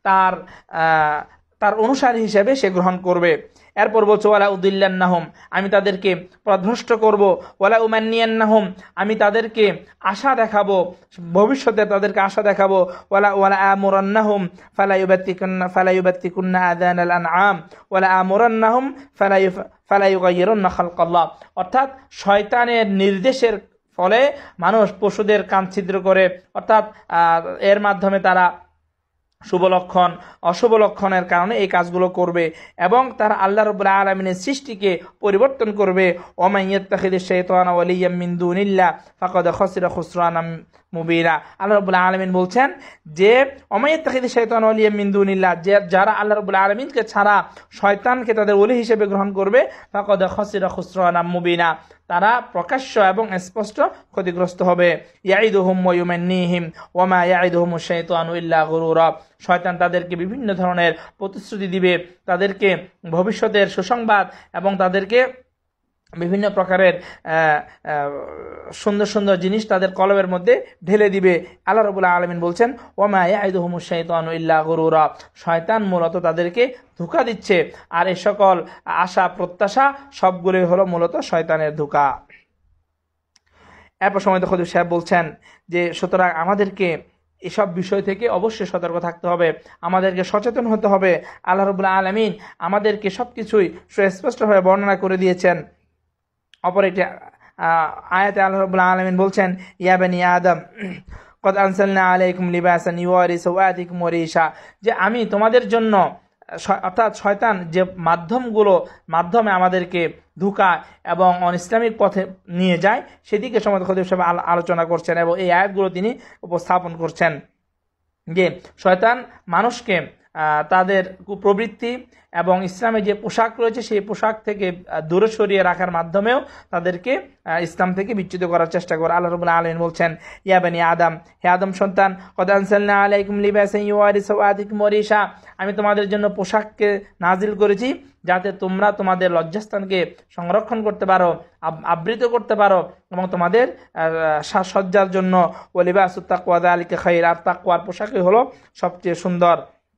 তার অনুসারী হিসেবে সে গ্রহণ করবে। এরপর বলছে, ওয়ালা উদিল্লান্নাহুম, আমি তাদেরকে পথভ্রষ্ট করব, ওয়ালা উমান্নিয়ান্নাহুম, আমি তাদেরকে আশা দেখাবো, ভবিষ্যতে তাদেরকে আশা দেখাবো, ওয়ালা আমুরান্নাহুম ফালা ইউবাত্তিকুন্না আযানাল আনআম ওয়ালা আমুরান্নাহুম ফালা ইউগাইয়িরুন্না খালকাল্লাহ, অর্থাৎ শয়তানের নির্দেশের ফলে মানুষ পশুদের কান ছিদ্র করে, অর্থাৎ এর মাধ্যমে তারা শুভ লক্ষণ অশুভ লক্ষণের কারণে এই কাজগুলো করবে এবং তারা আল্লাহ রাব্বুল আলামিনের সৃষ্টিকে পরিবর্তন করবে। ওয়া মান ইয়াত্তাখিযিশ শাইতানা ওয়ালিয়্যাম মিন দুনিল্লাহ ফাকাদ খাসিরা খুসরানাম মুবিনা। আল্লাহ রাব্বুল আলামিন বলছেন যে ওয়া মান ইয়াত্তাখিযিশ শাইতানা ওয়ালিয়্যাম মিন দুনিল্লাহ, যারা আল্লাহ রাব্বুল আলামিনকে ছাড়া শয়তানকে তাদের ওলি হিসেবে গ্রহণ করবে, ফাকাদ খাসিরা খুসরানাম মুবিনা, তারা প্রকাশ্য এবং স্পষ্ট ক্ষতিগ্রস্ত হবে। ইয়াইদুহুম ওয়া ইউমান্নিহিম ওয়া মা ইয়াইদুহুমুশ শাইতানু ইল্লা গুরুরা, শয়তান তাদেরকে বিভিন্ন ধরনের প্রতিশ্রুতি দিবে, তাদেরকে ভবিষ্যতের সুসংবাদ এবং তাদেরকে বিভিন্ন প্রকারের সুন্দর সুন্দর জিনিস তাদের কলবের মধ্যে ঢেলে দিবে। আল্লাহ রাব্বুল আলামিন বলছেন, ওয়া মা ইয়াইদুহুমুশ শাইতানু ইল্লা গুরুরা, শয়তান মূলত তাদেরকে ধোঁকা দিচ্ছে, আর এই সকল আশা প্রত্যাশা সবগুলোই হলো মূলত শয়তানের ধোঁকা। এরপর সময় খতিব সাহেব বলছেন যে সুতরাং আমাদেরকে এসব বিষয় থেকে অবশ্যই সতর্ক থাকতে হবে, আমাদেরকে সচেতন হতে হবে। আল্লাহ রাব্বুল আলামিন আমাদেরকে সব কিছুই সুস্পষ্টভাবে বর্ণনা করে দিয়েছেন। অপর একটি আয়াতে আল্লাহ রাব্বুল আলামিন বলছেন, ইয়া বানি আদম কদ আনসালনা আলাইকুম লিবাসান ইউয়ারি সাওয়াতিকুম ওয়া রিশা, যে আমি তোমাদের জন্য, অর্থাৎ শয়তান যে মাধ্যমে আমাদেরকে ধোঁকা এবং অনইসলামিক পথে নিয়ে যায় সেদিকে সম্বন্ধে খতিব সাহেব আলোচনা করছেন এবং এই আয়াতগুলো তিনি উপস্থাপন করছেন যে শয়তান মানুষকে তাদের কুপ্রবৃত্তি এবং ইসলামে যে পোশাক রয়েছে সেই পোশাক থেকে দূরে সরিয়ে রাখার মাধ্যমেও তাদেরকে ইসলাম থেকে বিচ্যুত করার চেষ্টা করে। আল্লাহ রাব্বুল আলামিন বলছেন, ইয়া বানি আদম, হে আদম সন্তান, কদ আনসালনা আলাইকুম লিবাসান ইউয়ারি সাওয়াতিকুম ওয়া রিশা, আমি তোমাদের জন্য পোশাককে নাজিল করেছি যাতে তোমরা তোমাদের লজ্জাস্থানকে সংরক্ষণ করতে পারো, আবৃত করতে পারো এবং তোমাদের সাজসজ্জার জন্য ওয়া লিবাসুত তাকওয়া যালিকা খায়র, আর তাকওয়ার পোশাকই হলো সবচেয়ে সুন্দর।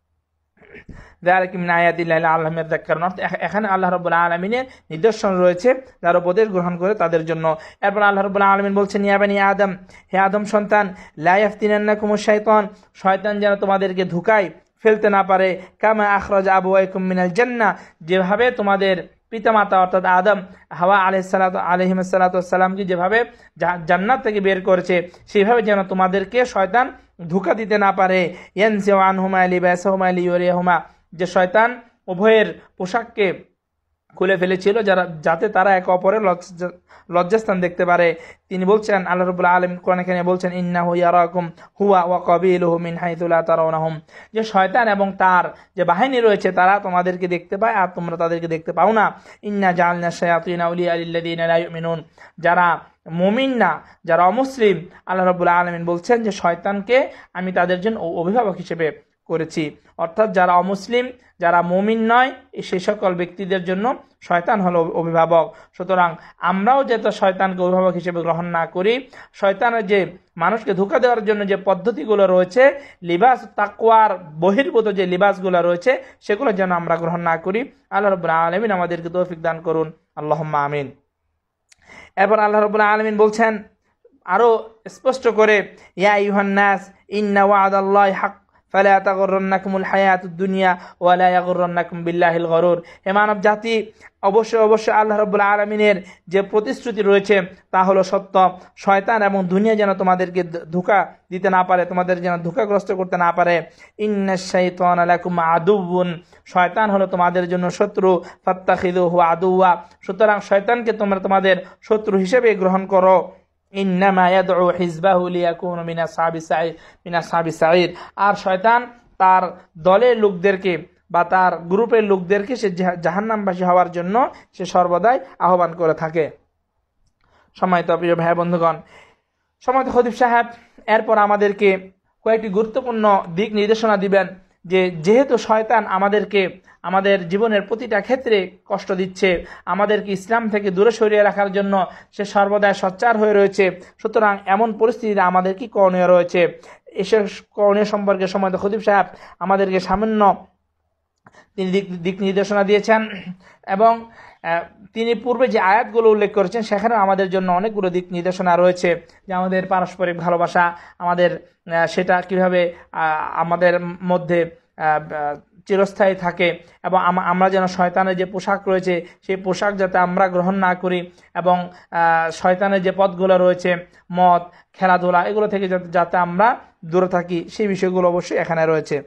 এখানে আল্লাহ রাব্বুল আলামিনের নিদর্শন রয়েছে যারা উপদেশ গ্রহণ করে তাদের জন্য। এরপর আল্লাহ রাব্বুল আলামিন বলছেন, ইয়া বানি আদম, হে আদম সন্তান, লা ইয়াফতিনান্নাকুমুশ শাইতান, শয়তান যেন তোমাদেরকে ধোঁকায় ফেলতে না পারে, কামা আখরাজা আবওয়াইকুম মিনাল জান্নাহ, যেভাবে তোমাদের পিতামাতা অর্থাৎ আদম হাওয়া আলাইহিসসালামকে যেভাবে জান্নাত থেকে বের করেছে সেইভাবে যেন তোমাদেরকে শয়তান ধোঁকা দিতে না পারে। ইয়ানজিউ আনহুমা লিবাসাহুমা লিয়ুরিয়াহুমা, যে শয়তান উভয়ের পোশাককে খুলে ফেলেছিল যাতে তারা একে অপরের লজ্জাস্থান দেখতে পারে। তিনি বলছেন, আল্লাহ রাব্বুল আলামিন কোরআনে কারিমে বলছেন, ইন্নাহু ইয়ারাকুম হুয়া ওয়া কাবিলুহু মিন হাইথু লা তারাউনাহুম, যে শয়তান এবং তার যে বাহিনী রয়েছে তারা তোমাদেরকে দেখতে পায় আর তোমরা তাদেরকে দেখতে পাও না। ইন্না জাআলনা শায়াতিনা আউলিয়া লিল্লাযিনা লা ইউমিনুন, যারা মুমিন না, যারা অমুসলিম, আল্লাহ রাব্বুল আলামিন বলছেন যে শয়তানকে আমি তাদের জন্য অভিভাবক হিসেবে করেছি, অর্থাৎ যারা অমুসলিম, যারা মুমিন নয়, সেই সকল ব্যক্তিদের জন্য শয়তান হলো অভিভাবক। সুতরাং আমরাও যাতে শয়তানকে অভিভাবক হিসেবে গ্রহণ না করি, শয়তানের যে মানুষকে ধোঁকা দেওয়ার জন্য যে পদ্ধতিগুলো রয়েছে, লিবাস তাকওয়ার বহির্ভূত যে লিবাসগুলো রয়েছে সেগুলো যেন আমরা গ্রহণ না করি। আল্লাহ রাব্বুল আলামিন আমাদেরকে তৌফিক দান করুন, আল্লাহুম্মা আমিন। এরপর আল্লাহ রাব্বুল আলামিন বলছেন আরো স্পষ্ট করে, ইয়া আইয়ুহান নাস ইন্না ওয়া'দাল্লাহি হক ফালা তাগুররান্নাকুমুল হায়াতুদ দুনিয়া ওয়া লা ইয়াগুররান্নাকুম বিল্লাহিল গরুর, হে মানব জাতি, অবশ্যই আল্লাহ রাব্বুল আলামিনের যে প্রতিশ্রুতি রয়েছে তা হলো সত্য। শয়তান এবং দুনিয়া যেন তোমাদেরকে ধোঁকা দিতে না পারে, তোমাদের যেন ধোঁকাগ্রস্ত করতে না পারে। ইন্নাশ শাইতানা লাকুম আদুউন, শয়তান হলো তোমাদের জন্য শত্রু, ফাত্তাখিযুহু আদুওয়া, সুতরাং শয়তানকে তোমরা তোমাদের শত্রু হিসেবে গ্রহণ করো। ইন্নামা ইয়াদউ হিজবাহু লিয়াকুনু মিন আসহাবিস সাঈর, আর শয়তান তার দলের লোকদেরকে বা তার গ্রুপের লোকদেরকে সে জাহান্নামবাসী হওয়ার জন্য সে সর্বদাই আহ্বান করে থাকে। সম্মানিত প্রিয় ভাই বন্ধুগণ, সম্মানিত খতিব সাহেব এরপর আমাদেরকে কয়েকটি গুরুত্বপূর্ণ দিক নির্দেশনা দিবেন যে যেহেতু শয়তান আমাদেরকে আমাদের জীবনের প্রতিটা ক্ষেত্রে কষ্ট দিচ্ছে, আমাদেরকে ইসলাম থেকে দূরে সরিয়ে রাখার জন্য সে সর্বদাই সোচ্চার হয়ে রয়েছে, সুতরাং এমন পরিস্থিতিতে আমাদের কি করণীয় রয়েছে, এসব করণীয় সম্পর্কে সম্মানিত খতিব সাহেব আমাদেরকে সামান্য তিনি দিক নির্দেশনা দিয়েছেন এবং তিনি পূর্বে যে আয়াতগুলো উল্লেখ করেছেন সেখানেও আমাদের জন্য অনেকগুলো দিক নির্দেশনা রয়েছে, যে আমাদের পারস্পরিক ভালোবাসা, আমাদের সেটা কিভাবে আমাদের মধ্যে চিরস্থায়ী থাকে এবং আমরা যেন শয়তানের যে পোশাক রয়েছে সেই পোশাক যাতে আমরা গ্রহণ না করি এবং শয়তানের যে পথগুলো রয়েছে, মদ, খেলাধুলা, এগুলো থেকে যাতে আমরা দূরে থাকি, সেই বিষয়গুলো অবশ্যই এখানে রয়েছে।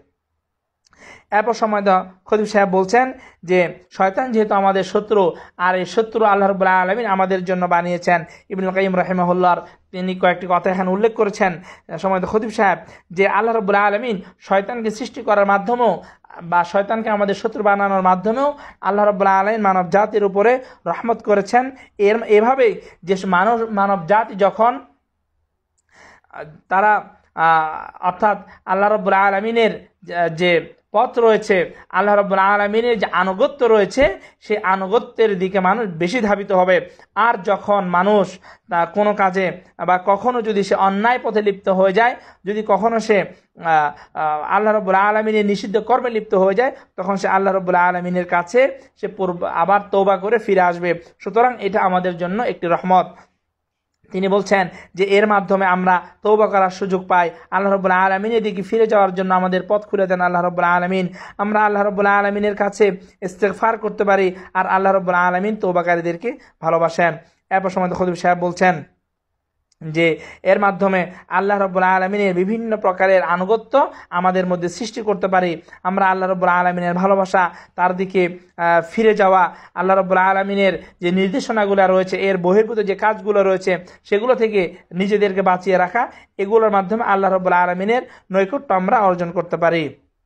এরপর সময় খতিব সাহেব বলছেন যে শয়তান যেহেতু আমাদের শত্রু, আর এই শত্রু আল্লাহ রাব্বুল আলামিন আমাদের জন্য বানিয়েছেন। ইবনুল কাইয়িম রাহিমাহুল্লাহর তিনি কয়েকটি কথা এখানে উল্লেখ করেছেন সময় খতিব সাহেব, যে আল্লাহ রাব্বুল আলামিন শয়তানকে সৃষ্টি করার মাধ্যমেও বা শয়তানকে আমাদের শত্রু বানানোর মাধ্যমেও আল্লাহ রাব্বুল আলামিন মানব জাতির উপরে রহমত করেছেন। এভাবেই যে মানব জাতি যখন তারা অর্থাৎ আল্লাহ রাব্বুল আলামিনের যে পথ রয়েছে, আল্লাহ রাব্বুল আলামিনের যে আনুগত্য রয়েছে, সেই আনুগত্যের দিকে মানুষ বেশি ধাবিত হবে। আর যখন মানুষ কোনো কাজে বা কখনো যদি সে অন্যায় পথে লিপ্ত হয়ে যায়, যদি কখনো সে আল্লাহ রাব্বুল আলামিনের নিষিদ্ধ কর্মে লিপ্ত হয়ে যায়, তখন সে আল্লাহ রাব্বুল আলামিনের কাছে সে আবার তওবা করে ফিরে আসবে। সুতরাং এটা আমাদের জন্য একটি রহমত। তিনি বলছেন যে এর মাধ্যমে আমরা তওবা করার সুযোগ পাই। আল্লাহ রাব্বুল আলামিনের দিকে ফিরে যাওয়ার জন্য আমাদের পথ খুলে দেন আল্লাহ রাব্বুল আলামিন। আমরা আল্লাহ রাব্বুল আলামিনের কাছে ইস্তেগফার করতে পারি, আর আল্লাহ রাব্বুল আলামিন তওবাকারীদেরকে ভালোবাসেন। এরপর সময় খতিব সাহেব বলছেন যে এর মাধ্যমে আল্লাহ রাব্বুল আলামিনের বিভিন্ন প্রকারের আনুগত্য আমাদের মধ্যে সৃষ্টি করতে পারি। আমরা আল্লাহ রাব্বুল আলামিনের ভালোবাসা, তার দিকে ফিরে যাওয়া, আল্লাহ রাব্বুল আলামিনের যে নির্দেশনাগুলো রয়েছে, এর বহির্ভূত যে কাজগুলো রয়েছে সেগুলো থেকে নিজেদেরকে বাঁচিয়ে রাখা, এগুলোর মাধ্যমে আল্লাহ রাব্বুল আলামিনের নৈকট্য আমরা অর্জন করতে পারি।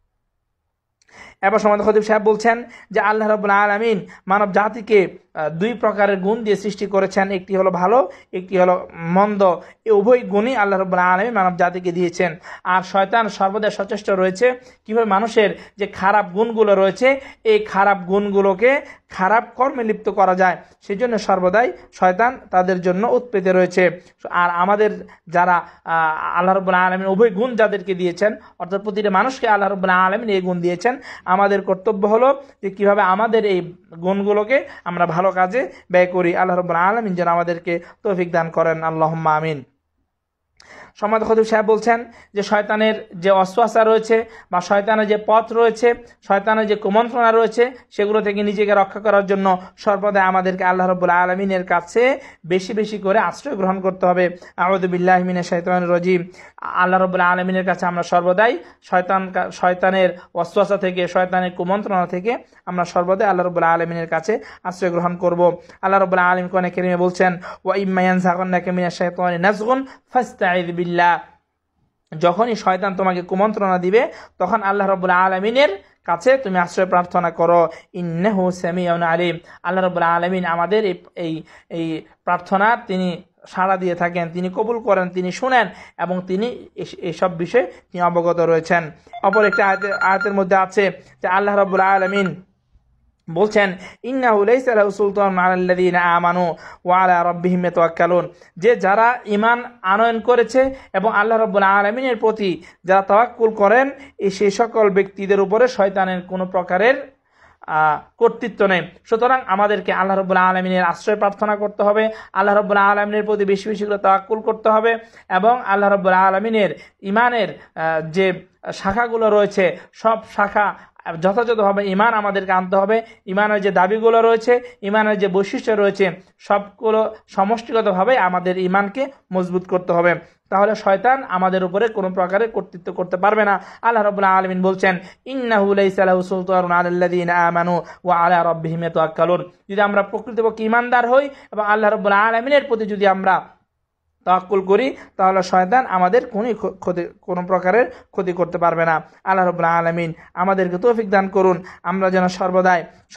এবার সমাজ খতিব সাহেব বলছেন যে আল্লাহ রাব্বুল আলামিন মানব জাতিকে দুই প্রকারের গুণ দিয়ে সৃষ্টি করেছেন, একটি হলো ভালো, একটি হলো মন্দ। এই উভয় গুণই আল্লাহ রাব্বুল আলামিন মানব জাতিকে দিয়েছেন। আর শয়তান সর্বদা সচেষ্ট রয়েছে কিভাবে মানুষের যে খারাপ গুণগুলো রয়েছে এই খারাপ গুণগুলোকে খারাপ কর্মে লিপ্ত করা যায়, সেজন্য সর্বদাই শয়তান তাদের জন্য উৎপেতে রয়েছে। আর আমাদের যারা আল্লাহ রাব্বুল আলামিন উভয় গুণ যাদেরকে দিয়েছেন, অর্থাৎ প্রতিটা মানুষকে আল্লাহ রাব্বুল আলামিন এই গুণ দিয়েছেন, আমাদের কর্তব্য হলো যে কিভাবে আমাদের এই গুণগুলোকে আমরা ভালো কাজে ব্যয় করি। আল্লাহ রাব্বুল আলামিন যেন আমাদেরকে তৌফিক দান করেন, আল্লাহুম্মা আমিন। সম্মানিত খতিব সাহেব বলছেন যে শয়তানের যে ওয়াসওয়াসা রয়েছে বা শয়তানের যে পথ রয়েছে, শয়তানের যে কুমন্ত্রণা রয়েছে, সেগুলো থেকে নিজেকে রক্ষা করার জন্য সর্বদা আমাদেরকে আল্লাহ রাব্বুল আলামিনের কাছে বেশি বেশি করে আশ্রয় গ্রহণ করতে হবে। আউযু বিল্লাহি মিনাশ শাইতানির রাজিম। আল্লাহ রাব্বুল আলামিনের কাছে আমরা সর্বদাই শয়তানের ওয়াসওয়াসা থেকে, শয়তানের কুমন্ত্রণা থেকে আমরা সর্বদাই আল্লাহ রাব্বুল আলামিনের কাছে আশ্রয় গ্রহণ করব। আল্লাহ রাব্বুল আলামিন কোরআনে কারীমে বলছেন ওয়া ইম্মা ইয়ানযাগান্নাকা মিনাশ শাইতানি নাযগুন ফাস্তাঈয বিল্লাহ। যখনই শয়তান তোমাকে কুমন্ত্রণা দিবে তখন আল্লাহ রাব্বুল আলামিনের কাছে তুমি আশ্রয় প্রার্থনা করো, ইন্নাহু সামিউন আলিম। আল্লাহ রাব্বুল আলামিন আমাদের এই প্রার্থনা তিনি সাড়া দিয়ে থাকেন, তিনি কবুল করেন, তিনি শুনেন এবং তিনি এসব বিষয়ে তিনি অবগত রয়েছেন। অপর একটা আয়াতের মধ্যে আছে যে আল্লাহ রাব্বুল আলামিন বলছেন ইন্নাহু লাইসা লাহু সুলতানুন আলাল্লাযীনা আমানু ওয়া আলা রাব্বিহিম ইয়াতাওয়াক্কালুন, যে যারা ঈমান আনয়ন করেছে এবং আল্লাহ রাব্বুল আলামিনের প্রতি যারা তাওয়াক্কুল করেন, সেই সকল ব্যক্তিদের উপরে শয়তানের কোনো প্রকারের কর্তৃত্ব নেই। সুতরাং আমাদেরকে আল্লাহ রাব্বুল আলামিনের আশ্রয় প্রার্থনা করতে হবে, আল্লাহ রাব্বুল আলামিনের প্রতি বেশি বেশি করে তাওয়াক্কুল করতে হবে এবং আল্লাহ রাব্বুল আলামিনের ঈমানের যে শাখাগুলো রয়েছে সব শাখা যথাযথভাবে ঈমান আমাদেরকে আনতে হবে। ঈমানের যে দাবিগুলো রয়েছে, ঈমানের যে বৈশিষ্ট্য রয়েছে, সবগুলো সমষ্টিগতভাবে আমাদের ঈমানকে মজবুত করতে হবে, তাহলে শয়তান আমাদের উপরে কোনো প্রকারের কর্তৃত্ব করতে পারবে না। আল্লাহ রাব্বুল আলামিন বলছেন ইন্নাহু লাইসা লাহু সুলতানুন আলাল্লাযীনা আমানু ওয়া আলা রাব্বিহিম ইয়াতাওয়াক্কালুন। যদি আমরা প্রকৃতপক্ষে ঈমানদার হই এবং আল্লাহ রাব্বুল আলামিনের প্রতি যদি আমরা তাওয়াক্কুল করি, তাহলে শয়তান আমাদের কোনো প্রকারের ক্ষতি করতে পারবে না। আল্লাহ রাব্বুল আলামিন আমাদেরকে তৌফিক দান করুন, আমরা যেন সর্বদাই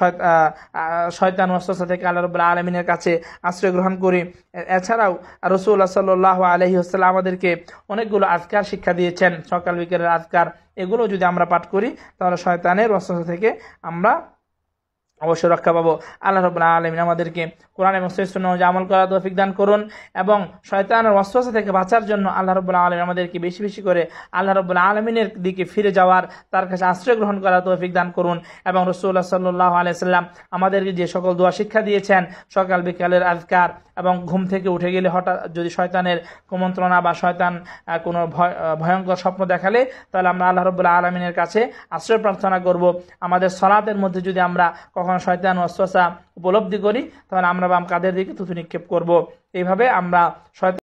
শয়তান ওয়াসওয়াসা থেকে আল্লাহ রাব্বুল আলামিনের কাছে আশ্রয় গ্রহণ করি। এছাড়াও রাসূলুল্লাহ সাল্লাল্লাহু আলাইহি ওয়াসাল্লাম আমাদেরকে অনেকগুলো আজকার শিক্ষা দিয়েছেন, সকাল বিকেলের আজকার, এগুলো যদি আমরা পাঠ করি তাহলে শয়তানের ওয়াসওয়াসা থেকে আমরা অবশ্যই রক্ষা পাবো। আল্লাহ রাব্বুল আলামিন আমাদেরকে কোরআন এবং সুন্নাহ অনুযায়ী আমল করার তৌফিক দান করুন এবং শয়তানের ওয়াসওয়াসা থেকে বাঁচার জন্য আল্লাহ রাব্বুল আলামিন আমাদেরকে বেশি বেশি করে আল্লাহ রাব্বুল আলামিনের দিকে ফিরে যাওয়ার, তার কাছে আশ্রয় গ্রহণ করার তৌফিক দান করুন। এবং রাসূলুল্লাহ সাল্লাল্লাহু আলাইহি ওয়াসাল্লাম আমাদেরকে যে সকল দোয়া শিক্ষা দিয়েছেন, সকাল বিকালের আজকার এবং ঘুম থেকে উঠে গেলে হঠাৎ যদি শয়তানের কুমন্ত্রণা বা শয়তান কোনো ভয়ঙ্কর স্বপ্ন দেখালে, তাহলে আমরা আল্লাহ রাব্বুল আলামিনের কাছে আশ্রয় প্রার্থনা করব। আমাদের সালাতের মধ্যে যদি আমরা কখনো শয়তান ওয়াসওয়াসা উপলব্ধি করি, তাহলে আমরা বাম কাঁধের দিকে থুতু নিক্ষেপ করব। এইভাবে আমরা শয়তান